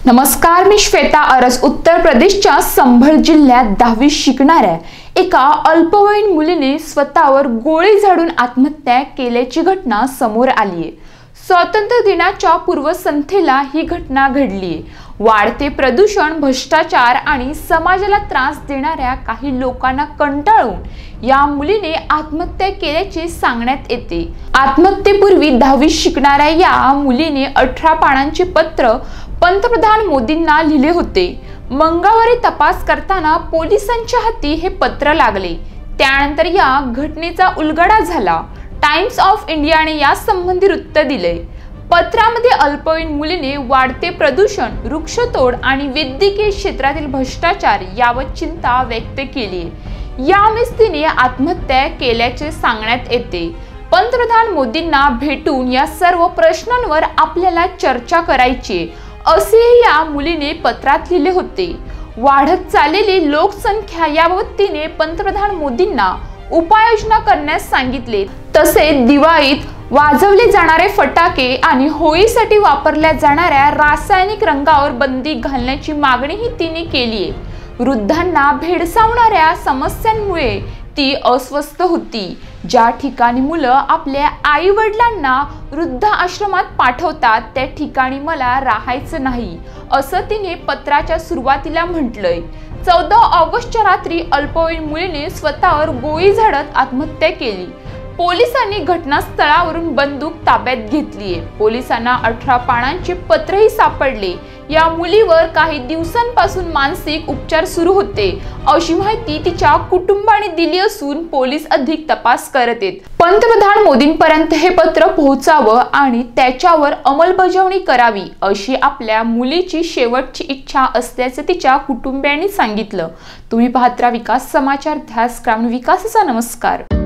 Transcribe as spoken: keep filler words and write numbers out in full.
नमस्कार, मी श्वेता अरस. उत्तर प्रदेशच्या संभळ जिल्ह्यात दहावी शिकणाऱ्या एका अल्पवयीन मुलीने स्वतःवर गोळी झाडून आत्महत्या केल्याची घटना समोर आली आहे. स्वातंत्र्य दिनाच्या पूर्वसंध्येला ही घटना घडली आहे. वाढते प्रदूषण, भ्रष्टाचार आणि समाजाला त्रास देणाऱ्या काही लोकांना कंटाळून या मुलीने आत्महत्या केल्याचे सांगण्यात येते. आत्महत्येपूर्वी दहावी शिकणाऱ्या या मुलीने अठरा पानांचे पत्र पंतप्रधान मोदींना लिहिले होते. मंगळवारी तपास करताना पोलिसांच्या हाती हे पत्र लागले. त्यानंतर या घटनेचा उलगडा झाला. टाइम्स ऑफ इंडियाने या संबंधी वृत्त दिले. पत्रामध्ये अल्पवयीन मुलीने वाढते प्रदूषण, वृक्षतोड आणि वैद्यकीय क्षेत्रातील भ्रष्टाचार यावर चिंता व्यक्त केली. यामुळेच तिने आत्महत्या केल्याचे सांगण्यात येते. पंतप्रधान मोदींना भेटून या सर्व प्रश्नांवर आपल्याला चर्चा करायची असे या मुलीने पत्रात लिहिले होते. वाढत चाललेली लोकसंख्या याबाबत तिने पंतप्रधान मोदींना उपाययोजना करण्यास सांगितले. तसेच दिवाळीत वाजवले जाणारे फटाके आणि होळीसाठी वापरल्या जाणाऱ्या रासायनिक रंगावर बंदी घालण्याची मागणीही तिने केली आहे. वृद्धांना भेडसावणाऱ्या समस्यांमुळे ती अस्वस्थ होती. ज्या ठिकाणी मुलं आपल्या आई वडिलांना वृद्ध आश्रमात पाठवतात त्या ठिकाणी मला राहायचं नाही असं तिने पत्राच्या सुरुवातीला म्हटलंय. चौदा ऑगस्टच्या रात्री अल्पवयीन मुलीने स्वतःवर गोळी झाडत आत्महत्या केली. पोलिसांनी घटनास्थळावरून बंदूक ताब्यात घेतली आहे. पोलिसांना अठरा पानांचे पत्रही सापडले. या मुलीवर काही दिवसांपासून मानसिक उपचार सुरू होते अशी माहिती तिच्या कुटुंबाने दिली असून पोलीस अधिक तपास करत आहेत. पंतप्रधान मोदींपर्यंत हे पत्र पोहोचावं आणि त्याच्यावर अंमलबजावणी करावी अशी आपल्या मुलीची शेवटची इच्छा असल्याचं तिच्या कुटुंबियांनी सांगितलं. तुम्ही पाहत राहा विकास समाचार, ध्यास ग्रामीण विकासाचा. नमस्कार.